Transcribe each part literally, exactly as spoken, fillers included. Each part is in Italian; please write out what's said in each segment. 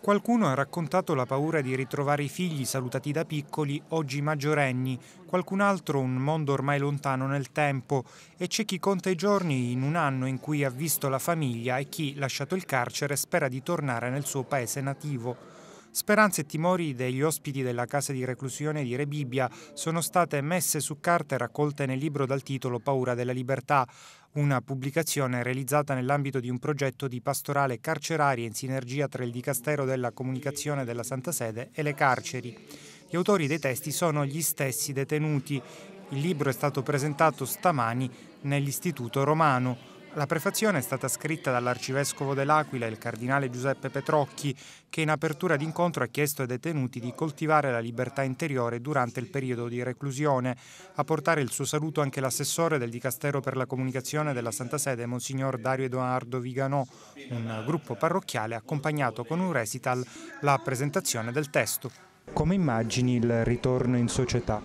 Qualcuno ha raccontato la paura di ritrovare i figli salutati da piccoli, oggi maggiorenni, qualcun altro un mondo ormai lontano nel tempo, e c'è chi conta i giorni in un anno in cui ha visto la famiglia e chi, lasciato il carcere, spera di tornare nel suo paese nativo. Speranze e timori degli ospiti della casa di reclusione di Rebibbia sono state messe su carta e raccolte nel libro dal titolo Paura della libertà, una pubblicazione realizzata nell'ambito di un progetto di pastorale carceraria in sinergia tra il Dicastero della Comunicazione della Santa Sede e le carceri. Gli autori dei testi sono gli stessi detenuti. Il libro è stato presentato stamani nell'Istituto Romano. La prefazione è stata scritta dall'arcivescovo dell'Aquila, il cardinale Giuseppe Petrocchi, che in apertura d'incontro ha chiesto ai detenuti di coltivare la libertà interiore durante il periodo di reclusione. A portare il suo saluto anche l'assessore del Dicastero per la Comunicazione della Santa Sede, Monsignor Dario Edoardo Viganò, un gruppo parrocchiale ha accompagnato con un recital la presentazione del testo. Come immagini il ritorno in società?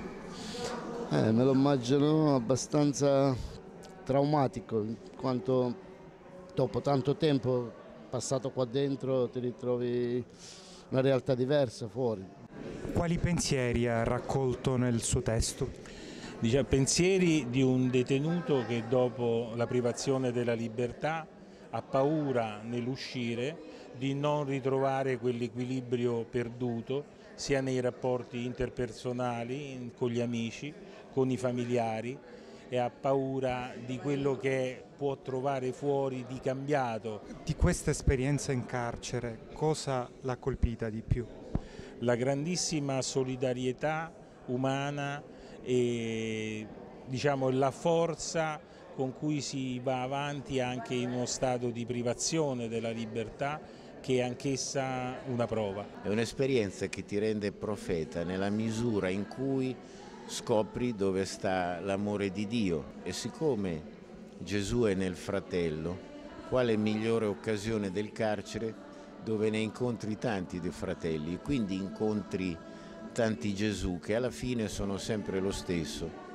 Eh, me lo immagino abbastanza traumatico, in quanto dopo tanto tempo passato qua dentro ti ritrovi una realtà diversa fuori. Quali pensieri ha raccolto nel suo testo? Dice, pensieri di un detenuto che dopo la privazione della libertà ha paura nell'uscire di non ritrovare quell'equilibrio perduto sia nei rapporti interpersonali con gli amici, con i familiari, e ha paura di quello che può trovare fuori di cambiato. Di questa esperienza in carcere, cosa l'ha colpita di più? La grandissima solidarietà umana e diciamo, la forza con cui si va avanti anche in uno stato di privazione della libertà, che è anch'essa una prova. È un'esperienza che ti rende profeta nella misura in cui scopri dove sta l'amore di Dio, e siccome Gesù è nel fratello, quale migliore occasione del carcere dove ne incontri tanti dei fratelli, quindi incontri tanti Gesù che alla fine sono sempre lo stesso.